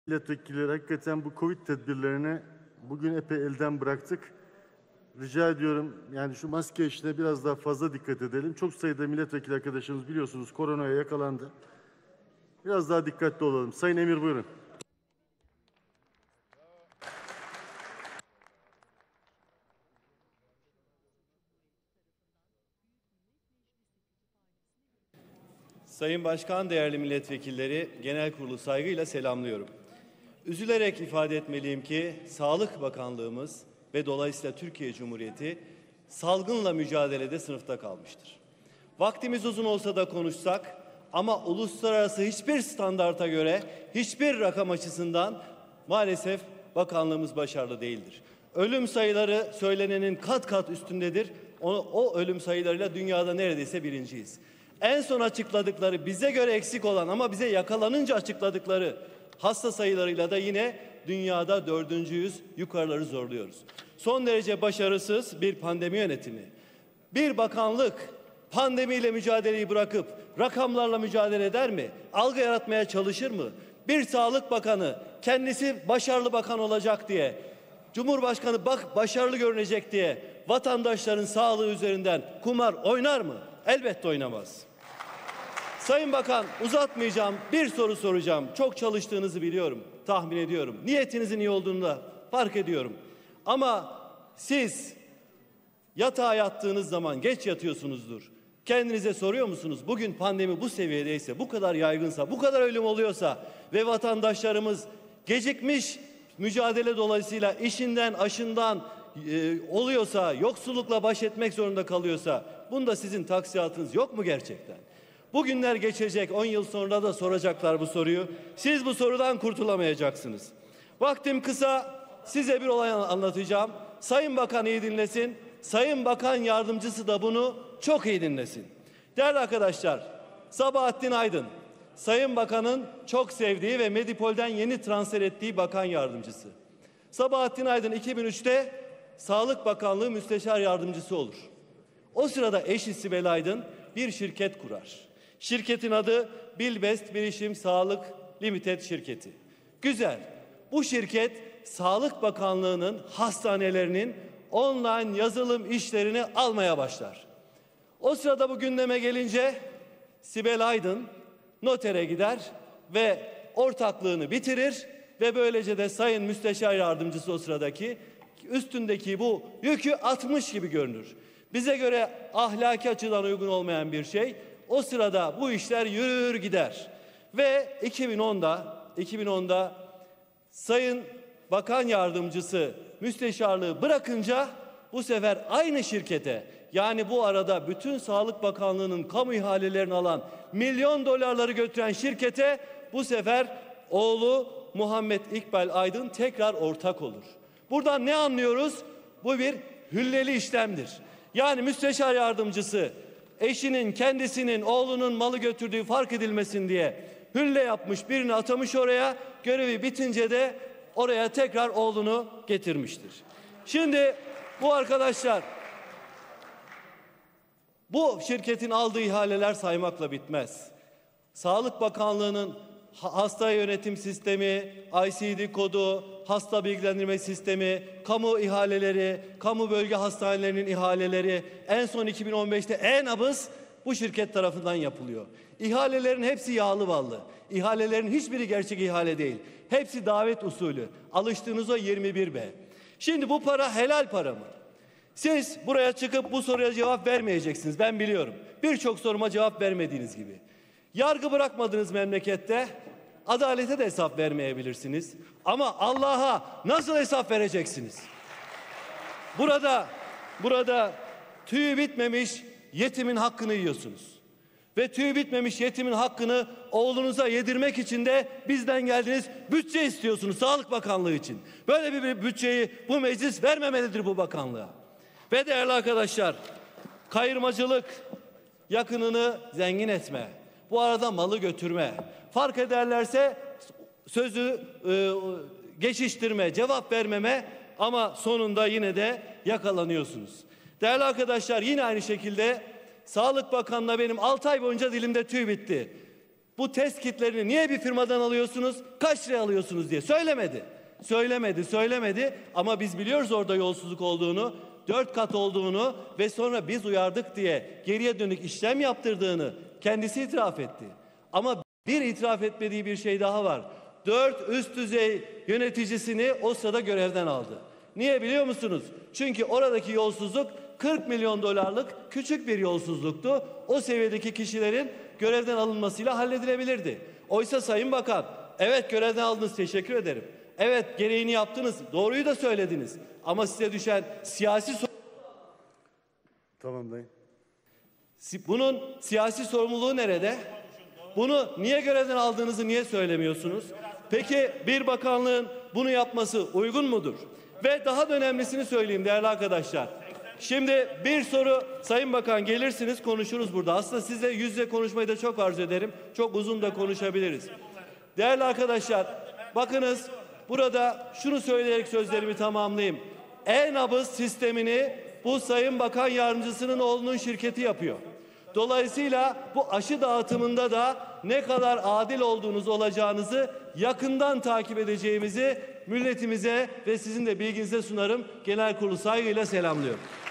Milletvekilleri hakikaten bu Covid tedbirlerini bugün epey elden bıraktık. Rica ediyorum yani şu maske işine biraz daha fazla dikkat edelim. Çok sayıda milletvekili arkadaşımız biliyorsunuz koronaya yakalandı. Biraz daha dikkatli olalım. Sayın Emir buyurun. Sayın Başkan, değerli milletvekilleri, genel kurulu saygıyla selamlıyorum. Üzülerek ifade etmeliyim ki Sağlık Bakanlığımız ve dolayısıyla Türkiye Cumhuriyeti salgınla mücadelede sınıfta kalmıştır. Vaktimiz uzun olsa da konuşsak ama uluslararası hiçbir standarta göre hiçbir rakam açısından maalesef bakanlığımız başarılı değildir. Ölüm sayıları söylenenin kat kat üstündedir. O ölüm sayılarıyla dünyada neredeyse birinciyiz. En son açıkladıkları bize göre eksik olan ama bize yakalanınca açıkladıkları hasta sayılarıyla da yine dünyada dördüncüyüz, yukarıları zorluyoruz. Son derece başarısız bir pandemi yönetimi. Bir bakanlık pandemiyle mücadeleyi bırakıp rakamlarla mücadele eder mi? Algı yaratmaya çalışır mı? Bir Sağlık Bakanı kendisi başarılı bakan olacak diye, Cumhurbaşkanı başarılı görünecek diye vatandaşların sağlığı üzerinden kumar oynar mı? Elbette oynamaz. Sayın Bakan, uzatmayacağım, bir soru soracağım. Çok çalıştığınızı biliyorum, tahmin ediyorum. Niyetinizin iyi olduğunu da fark ediyorum. Ama siz yatağa yattığınız zaman geç yatıyorsunuzdur. Kendinize soruyor musunuz? Bugün pandemi bu seviyedeyse, bu kadar yaygınsa, bu kadar ölüm oluyorsa ve vatandaşlarımız gecikmiş mücadele dolayısıyla işinden, aşından oluyorsa, yoksullukla baş etmek zorunda kalıyorsa, bunda sizin taksiyatınız yok mu gerçekten? Bugünler geçecek, 10 yıl sonra da soracaklar bu soruyu. Siz bu sorudan kurtulamayacaksınız. Vaktim kısa, size bir olay anlatacağım. Sayın Bakan iyi dinlesin, Sayın Bakan Yardımcısı da bunu çok iyi dinlesin. Değerli arkadaşlar, Sabahattin Aydın, Sayın Bakan'ın çok sevdiği ve Medipol'den yeni transfer ettiği bakan yardımcısı. Sabahattin Aydın 2003'te Sağlık Bakanlığı Müsteşar Yardımcısı olur. O sırada eşi Sibel Aydın bir şirket kurar. Şirketin adı Bilbest Bilişim Sağlık Limited şirketi. Güzel. Bu şirket Sağlık Bakanlığı'nın hastanelerinin online yazılım işlerini almaya başlar. O sırada bu gündeme gelince Sibel Aydın notere gider ve ortaklığını bitirir ve böylece de Sayın Müsteşar Yardımcısı o sıradaki üstündeki bu yükü atmış gibi görünür. Bize göre ahlaki açıdan uygun olmayan bir şey. O sırada bu işler yürür gider. Ve 2010'da Sayın Bakan Yardımcısı müsteşarlığı bırakınca bu sefer aynı şirkete, yani bu arada bütün Sağlık Bakanlığı'nın kamu ihalelerini alan milyon dolarları götüren şirkete bu sefer oğlu Muhammed İkbal Aydın tekrar ortak olur. Buradan ne anlıyoruz? Bu bir hülleli işlemdir. Yani müsteşar yardımcısı eşinin, kendisinin, oğlunun malı götürdüğü fark edilmesin diye hülle yapmış, birini atamış oraya, görevi bitince de oraya tekrar oğlunu getirmiştir. Şimdi bu arkadaşlar, bu şirketin aldığı ihaleler saymakla bitmez. Sağlık Bakanlığı'nın hasta yönetim sistemi, ICD kodu, hasta bilgilendirme sistemi, kamu ihaleleri, kamu bölge hastanelerinin ihaleleri, en son 2015'te en-nabız bu şirket tarafından yapılıyor. İhalelerin hepsi yağlı ballı. İhalelerin hiçbiri gerçek ihale değil. Hepsi davet usulü. Alıştığınız o 21B. Şimdi bu para helal para mı? Siz buraya çıkıp bu soruya cevap vermeyeceksiniz. Ben biliyorum. Birçok soruma cevap vermediğiniz gibi. Yargı bırakmadığınız memlekette adalete de hesap vermeyebilirsiniz. Ama Allah'a nasıl hesap vereceksiniz? Burada tüyü bitmemiş yetimin hakkını yiyorsunuz. Ve tüyü bitmemiş yetimin hakkını oğlunuza yedirmek için de bizden geldiğiniz bütçe istiyorsunuz Sağlık Bakanlığı için. Böyle bir bütçeyi bu meclis vermemelidir bu bakanlığa. Ve değerli arkadaşlar, kayırmacılık, yakınını zengin etme, bu arada malı götürme, fark ederlerse sözü geçiştirme, cevap vermeme ama sonunda yine de yakalanıyorsunuz. Değerli arkadaşlar, yine aynı şekilde Sağlık Bakanı'na benim 6 ay boyunca dilimde tüy bitti. Bu test kitlerini niye bir firmadan alıyorsunuz, kaç liraya alıyorsunuz diye söylemedi ama biz biliyoruz orada yolsuzluk olduğunu, 4 kat olduğunu ve sonra biz uyardık diye geriye dönük işlem yaptırdığını kendisi itiraf etti. Ama bir itiraf etmediği bir şey daha var. 4 üst düzey yöneticisini o sırada görevden aldı. Niye biliyor musunuz? Çünkü oradaki yolsuzluk 40 milyon dolarlık küçük bir yolsuzluktu. O seviyedeki kişilerin görevden alınmasıyla halledilebilirdi. Oysa Sayın Bakan, evet görevden aldınız, teşekkür ederim. Evet gereğini yaptınız, doğruyu da söylediniz. Ama size düşen siyasi Tamam dayı. bunun siyasi sorumluluğu nerede? Bunu niye görevden aldığınızı niye söylemiyorsunuz? Peki bir bakanlığın bunu yapması uygun mudur? Ve daha da önemlisini söyleyeyim değerli arkadaşlar. Şimdi bir soru, Sayın Bakan gelirsiniz konuşuruz burada. Aslında sizle yüz yüze konuşmayı da çok arzu ederim. Çok uzun da konuşabiliriz. Değerli arkadaşlar, bakınız burada şunu söyleyerek sözlerimi tamamlayayım. E-nabız sistemini bu Sayın Bakan Yardımcısının oğlunun şirketi yapıyor. Dolayısıyla bu aşı dağıtımında da ne kadar adil olduğunuz olacağınızı yakından takip edeceğimizi milletimize ve sizin de bilginize sunarım. Genel Kurulu saygıyla selamlıyorum.